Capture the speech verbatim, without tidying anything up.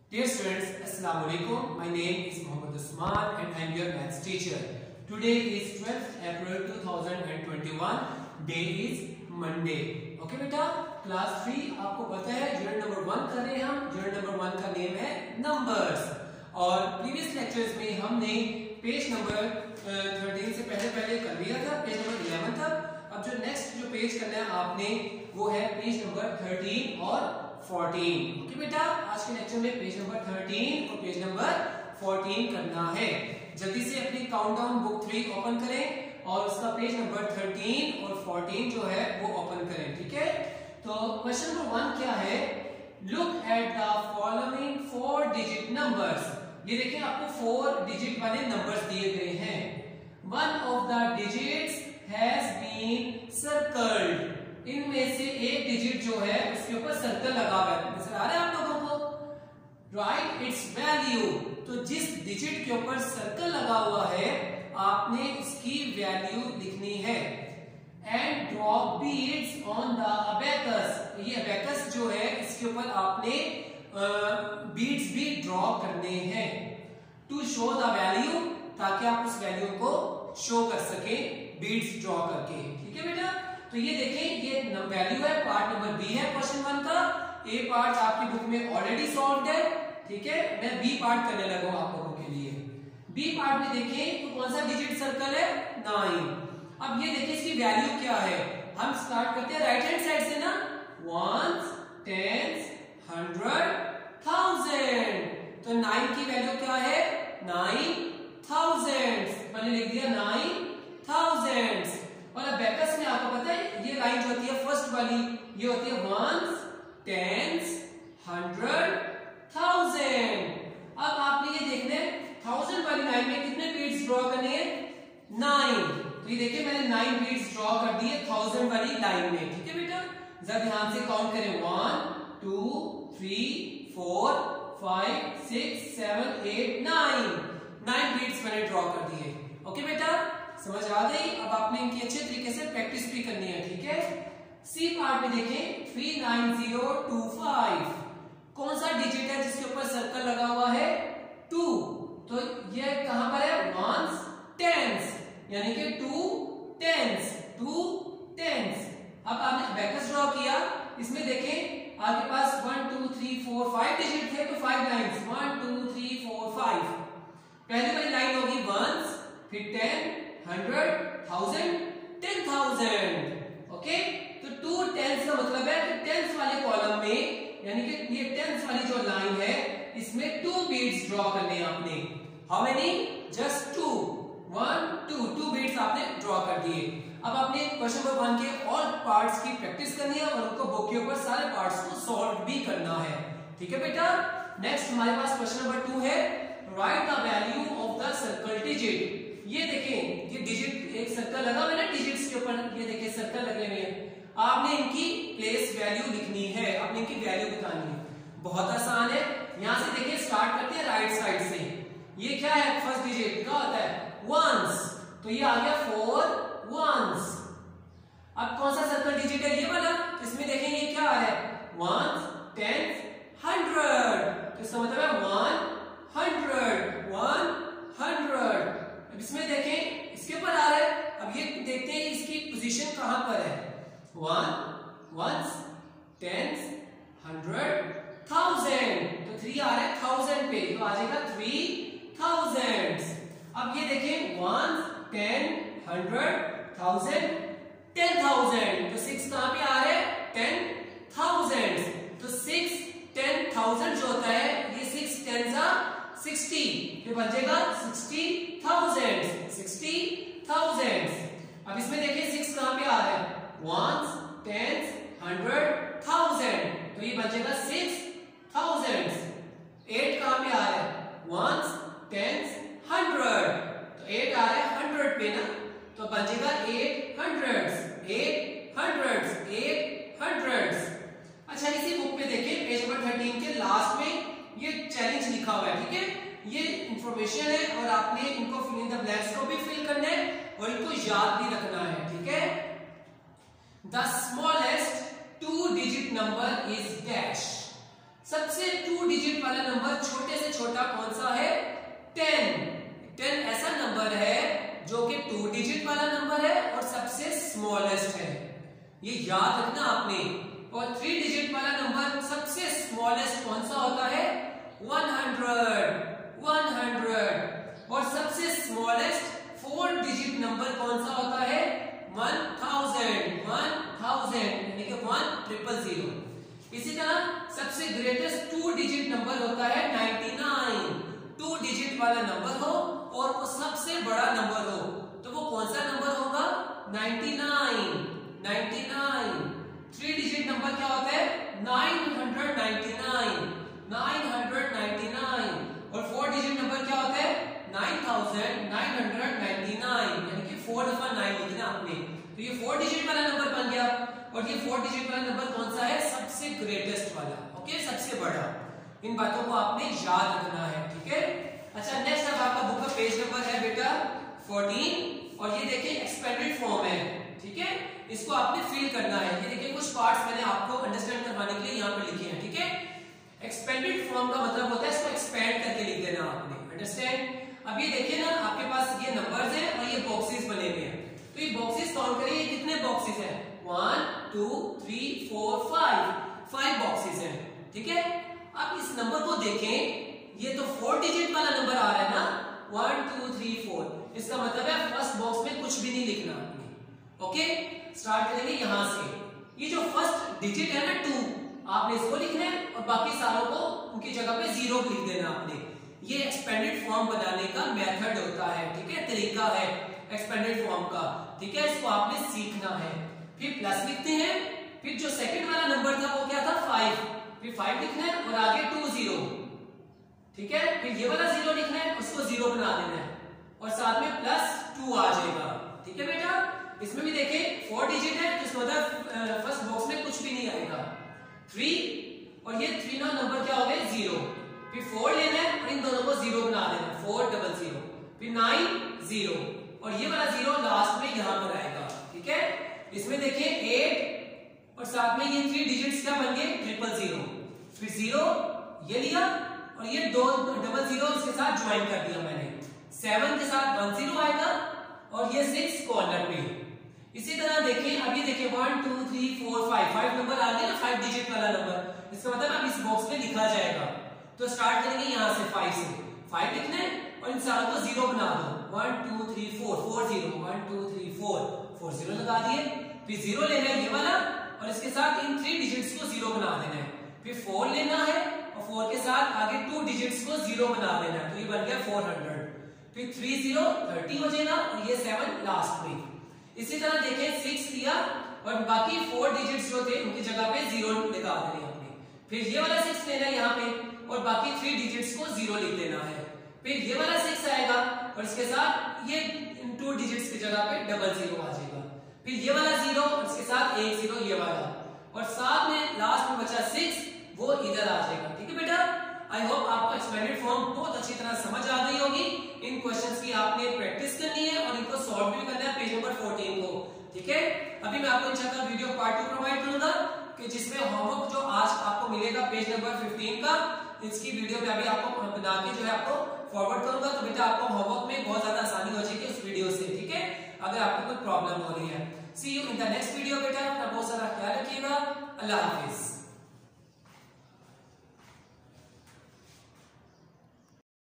Dear students, Assalamu alaikum. My name is Muhammad Usman and I am your maths teacher. Today is twelfth April two thousand twenty-one. Day is Monday. Okay बेटा, class three आपको पता है unit number one कर रहे हैं हम. Unit number one का name है नंबर्स और प्रीवियस लेक्चर्स में हमने पेज नंबर थर्टीन से पहले पहले कर लिया था, पेज नंबर इलेवन तक. अब जो नेक्स्ट जो पेज करना है आपने वो है पेज नंबर थर्टीन और फोर्टीन. ओके बेटा, आज के लेक्चर में पेज नंबर थर्टीन और पेज नंबर फोर्टीन करना है. जल्दी से अपनी काउंटडाउन बुक थ्री ओपन करें और उसका पेज नंबर थर्टीन और फोर्टीन जो है वो ओपन करें. ठीक है, तो क्वेश्चन नंबर वन क्या है? Look at the following four digit numbers. ये देखिए आपको फोर डिजिट वाले नंबर्स दिए गए हैं. One of the digits has been circled. इनमें से एक डिजिट जो है उसके ऊपर सर्कल लगा हुआ है. नजर आ रहा है आप लोगों को? Right its value. तो जिस डिजिट के ऊपर सर्कल लगा हुआ है आपने इसकी वैल्यू लिखनी है. And drop beads on the abacus. ये अबेकस जो है इसके ऊपर आपने बीट्स भी ड्रॉ करने हैं टू शो द वैल्यू, ताकि आप उस वैल्यू को शो कर सके बीट्स ड्रॉ करके. ठीक है बेटा, तो ये देखें ये वैल्यू है, पार्ट नंबर बी है क्वेश्चन वन का. ए पार्ट आपकी बुक में ऑलरेडी सॉल्व्ड है. ठीक है, मैं बी पार्ट करने लगा हूं आप लोगों के लिए. बी पार्ट में देखें तो कौन सा डिजिट सर्कल है? नाइन. अब ये देखिए इसकी वैल्यू क्या है. हम स्टार्ट करते हैं राइट हैंड साइड से ना. Ones, tens, hundred, thousand. तो नाइन की वैल्यू क्या है? Nine thousand. मैंने लिख दिया नाइन थाउजेंड. और अब अबेकस में आपको पता है ये लाइन जो होती है फर्स्ट वाली ये होती है वंस, टेंस, हंड्रेड, थाउजेंड. अब आपने ये देखना है थाउजेंड वाली लाइन में कितने बीट्स ड्रॉ करने हैं? नाइन. तो ये देखिए मैंने नाइन बीट्स ड्रॉ कर दिए थाउजेंड वाली लाइन में. ठीक है बेटा, जरा ध्यान से काउंट करें. One, two, three, four, five, six, seven, eight, nine. Nine beads मैंने ड्रॉ कर दिए. ओके बेटा, समझ आ गई? अब आपने इनकी अच्छे तरीके से प्रैक्टिस भी करनी है. ठीक है, सी पार्ट में देखें three nine zero two five. कौन सा डिजिट है जिसके ऊपर सर्कल लगा हुआ है? टू. तो ये कहां पर है? वंस, टेंस, यानी कि टू टेंस. To tense. अब आपने अबेकस ड्रॉ किया. इसमें देखें आपके पास one two three four five digit थे, तो five lines one two three four five. पहली वाली लाइन होगी वंस, फिर ten, hundred, thousand, ten thousand. Okay, तो टू टेंस का मतलब है कि टेंस वाले कॉलम में, यानी कि ये टेंस वाली जो लाइन है इसमें टू बीट्स ड्रॉ करने हैं आपने. How many? Just two. One, two. Two beads आपने ड्रॉ कर दिए. अब आपने क्वेश्चन नंबर वन के ऑल पार्ट्स की प्रैक्टिस करनी है और उनको बुक के ऊपर सारे पार्ट्स को सॉल्व भी करना है. ठीक है बेटा, नेक्स्ट हमारे पास क्वेश्चन नंबर टू है. Right the value of the circle digit. ये देखें ये डिजिट एक सर्कल लगा हुआ है ना डिजिट्स के ऊपर. ये देखिए सर्कल लगे हुए हैं. आपने इनकी प्लेस वैल्यू लिखनी है, आपने इनकी वैल्यू बतानी है. बहुत आसान है. यहां से देखिए स्टार्ट करते हैं राइट साइड से. ये क्या है? फर्स्ट डिजिट क्या होता है? वंस. तो ये आ गया फोर वंस. अब कौन सा सर्कल डिजिट है? ये वाला. इसमें देखें ये क्या है? Ones, tens, hundred. तो इसका मतलब है वन हंड्रेड. One hundred. अब इसमें देखें इसके ऊपर आ रहा है. अब ये देखते हैं इसकी पोजीशन कहां पर है. One, ones, tens, hundred, thousand. तो थ्री आ रहा है थाउजेंड पे, तो आ जाएगा थ्री थाउजेंड. अब ये देखें one, ten, hundred, thousand, ten thousand. तो सिक्स कहां पे आ रहा है? Ten thousand. तो सिक्स टेन थाउजेंड जो होता है ये सिक्स टेन जा सिक्सटी. ये बन जाएगा सिक्सटी थाउजेंड. Sixty thousand. अब इसमें देखिए सिक्स कहां पे आ रहा है? Ones, tens, hundred, thousand. तो ये बन जाएगा सिक्स थाउजेंड. एट कहां पे आ रहा है? Ones, tens, hundred. तो एट आ रहा है हंड्रेड पे ना, तो बन जाएगा eight hundred. Eight hundred. Eight hundred. अच्छा, इसी बुक पे देखिए पेज नंबर थर्टीन के लास्ट में ये चैलेंज लिखा हुआ है. ठीक है, ये इंफॉर्मेशन है और आपने इनको फिल इन द ब्लैंक्स को भी फिल करना है और इनको याद भी रखना है. ठीक है, the smallest two digit number is dash. सबसे टू डिजिट वाला नंबर छोटे से छोटा कौन सा है? टेन। टेन ऐसा नंबर है जो कि टू डिजिट वाला नंबर है और सबसे स्मॉलेस्ट है, ये याद रखना आपने। और थ्री डिजिट वाला नंबर सबसे स्मॉलेस्ट कौन सा होता है? One hundred. One hundred. और सबसे स्मॉलेस्ट फोर डिजिट नंबर कौन सा होता है? One thousand. वन थाउजेंड यानी कि वन ट्रिपल जीरो। इसी तरह सबसे ग्रेटेस्ट टू डिजिट नंबर होता है नाइंटी नाइन। टू डिजिट वाला नंबर हो और वो सबसे बड़ा नंबर हो तो वो कौन सा नंबर होगा? Ninety nine. Ninety nine. Three digit number क्या होता है? Nine hundred ninety nine. Nine hundred ninety nine. और फोर डिजिट नंबर क्या होता है? Nine thousand nine hundred ninety nine. यानी कि फोर दफा नाइन लिखना आपने, तो ये फोर डिजिट वाला नंबर बन गया। और ये फोर डिजिट वाला नंबर कौन सा है? सबसे ग्रेटेस्ट वाला, ओके, सबसे बड़ा। इन बातों को आपने याद रखना है, ठीक है। अच्छा, नेक्स्ट अब आपका बुक का पेज नंबर है बेटा फोर्टीन और ये देखिए एक्सपेंडेड फॉर्म है, ठीक है। इसको आपने फिल करना है। ये देखिए कुछ पार्ट्स मैंने आपको अंडरस्टैंड करवाने के लिए यहाँ पे लिखे हैं, ठीक है। एक्सपेंडेड फॉर्म का मतलब होता है इसको एक्सपेंड करके लिख देना आपने, अंडरस्टैंड। अब ये देखिए ना, आपके पास ये नंबर्स हैं और ये बॉक्सेस बने हुए हैं, तो ये बॉक्सेस काउंट करिए, कितने बॉक्सेस हैं? One two three four five. Five boxes हैं, ठीक है। अब इस नंबर को देखें, ये तो फोर डिजिट वाला नंबर आ रहा है ना, वन टू थ्री फोर। इसका मतलब है फर्स्ट बॉक्स में कुछ भी नहीं लिखना आपने, ओके। स्टार्ट करेंगे यहां से। ये जो फर्स्ट डिजिट है ना टू, आपने इसको लिखना है और बाकी सारों को उनकी जगह पे जीरो लिख देना आपने। ये एक्सपेंडेड फॉर्म बनाने का मेथड होता है, ठीक है, तरीका है एक्सपेंडेड फॉर्म का, ठीक है। इसको आपने सीखना है। फिर प्लस लिखते हैं, फिर जो सेकंड वाला नंबर था वो क्या था? फाइव। फिर फाइव लिखना है और आगे टू जीरो, ठीक है। फिर ये वाला जीरो लिखना है, उसको जीरो बना देना है और साथ में प्लस टू आ जाएगा, ठीक है बेटा। इसमें भी देखिए फोर डिजिट है तो इसका मतलब फर्स्ट बॉक्स में कुछ भी नहीं आएगा। थ्री और ये थ्री ना नंबर क्या हो गए? जीरो। फिर फोर लेना है और इन दोनों को जीरो बना देना, फोर डबल जीरो। फिर नाइन जीरो और ये वाला जीरो लास्ट में यहां पर आएगा, ठीक है। इसमें देखिए एट और साथ में ये थ्री डिजिट्स क्या बन गए? Triple zero. फिर जीरो ये लिया और ये दो डबल जीरो इसके साथ ज्वाइन कर दिया मैंने। सेवन के साथ वन जीरो आएगा और ये सिक्स कॉर्नर पे। इसी तरह देखिए, अभी देखिए one two three four five, five number आ गया ना, फाइव डिजिट वाला नंबर। इसका मतलब अब इस बॉक्स में लिखा जाएगा। तो स्टार्ट करेंगे यहां से फाइव से। फाइव लिखना है और इन सारों को जीरो बना दो। One two three four, four zero, one two three four, four zero लगा दिए। फिर जीरो लेना है ये वाला और इसके साथ इन थ्री डिजिट्स को जीरो बना देना है। फिर फोर लेना है और फोर के साथ आगे टू डिजिट्स को जीरो बना देना है, तो ये बन गया फोर हंड्रेड। फिर थ्री जीरो थर्टी हो जाएगा और ये सेवन लास्ट में। इसी तरह देखिए सिक्स लिया और बाकी फोर डिजिट्स जो थे उनकी जगह पे जीरो लगा देने आपने। फिर ये वाला सिक्स लेना है यहाँ पे और बाकी थ्री डिजिट्स को जीरो लिख देना है। फिर ये वाला सिक्स आएगा और इसके साथ ये टू डिजिट्स की जगह पे डबल जीरो आ जाएगा। फिर ये वाला जीरो और इसके साथ एक जीरो ये वाला और साथ में लास्ट में बचा सिक्स, वो इधर आ जाएगा, ठीक है बेटा। आई होप आपको एक्सपेंडेड फॉर्म बहुत अच्छी तरह समझ आ गई होगी। इन क्वेश्चंस की आपने प्रैक्टिस करनी है और इनको सॉल्व भी करना है पेज नंबर फोर्टीन को, ठीक है। अभी मैं आपको इंशाल्लाह वीडियो पार्ट टू प्रोवाइड करूंगा कि जिसमें होमवर्क जो आज आपको मिलेगा पेज नंबर फिफ्टीन का, इसकी वीडियो में अभी आपको बना के जो है आपको फॉरवर्ड करूंगा। तो बेटा आपको होमवर्क में बहुत ज्यादा आसानी हो जाएगी उस वीडियो से, ठीक है, अगर आपको कोई प्रॉब्लम हो रही है। See you in the next video बेटा। अपना बहुत सारा ख्याल रखिएगा। अल्लाह हाफिज।